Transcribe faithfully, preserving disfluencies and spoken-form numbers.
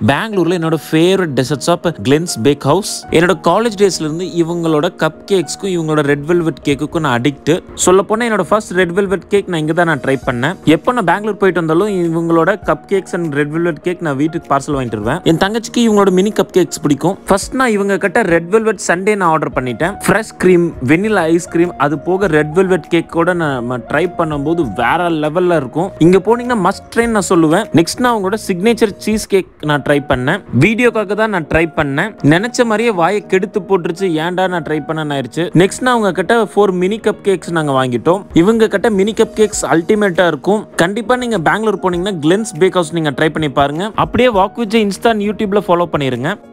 பெங்களூர்ல என்னோட favourite dessert shop Glen's Bakehouse. என்னோட காலேஜ் டேஸ்ல இருந்து இவங்களோட கப் கேக்ஸ்க்கும் இவங்களோட ரெட் வெல்வெட் கேக்குக்கும் நான் அடிக்ட். சொல்ல போனா என்னோட ஃபர்ஸ்ட் ரெட் வெல்வெட் கேக் நான் இங்க தான் நான் ட்ரை பண்ணேன். எப்போ நான் பெங்களூர் போயிட்டு வந்தாலும் இவங்களோட cup cakes and red velvet cake நான் வீட்டுக்கு பார்சல் வாங்கிட்டு வருவேன். என் தங்கச்சிக்கு இவங்களோட மினி கப் கேக்ஸ் பிடிக்கும். ஃபர்ஸ்ட் நான் இவங்க கிட்ட ரெட் வெல்வெட் சண்டே நான் ஆர்டர் பண்ணிட்டேன். ஃப்ரெஷ் கிரீம், வெனிலா ஐஸ்கிரீம், அது போக ரெட் வெல்வெட் கேக் கூட நான் ட்ரை பண்ணும்போது வேற லெவல்ல இருக்கும். இங்க போனீங்கன்னா மஸ்ட் ட்ரை நான் சொல்லுவேன். நெக்ஸ்ட் நான் அவங்களோட சிக்னேச்சர் சீஸ் கேக் நான் ட்ரை பண்ணேன். வீடியோக்காக தான் நான் ட்ரை பண்ணேன். நினைச்ச மாதிரியே வாயை கெடுத்து போட்டுருச்சு. ஏன்டா நான் ட்ரை பண்ண ஆயிருச்சு. நெக்ஸ்ட் நான் அவங்க கிட்ட ஃபோர் மினி கப் கேக்ஸ் நாங்க வாங்கிட்டோம். இவங்க கிட்ட மினி கப் கேக்ஸ் அல்டிமேட்டா இருக்கும். கண்டிப்பா நீங்க பெங்களூர் போனீங்கன்னா Glen's Bakehouse நீங்க ட்ரை பண்ணி பாருங்க. அப்படியே வாக் வித் இன்ஸ்டா யூடியூப்ல ஃபாலோ பண்ணிருங்க.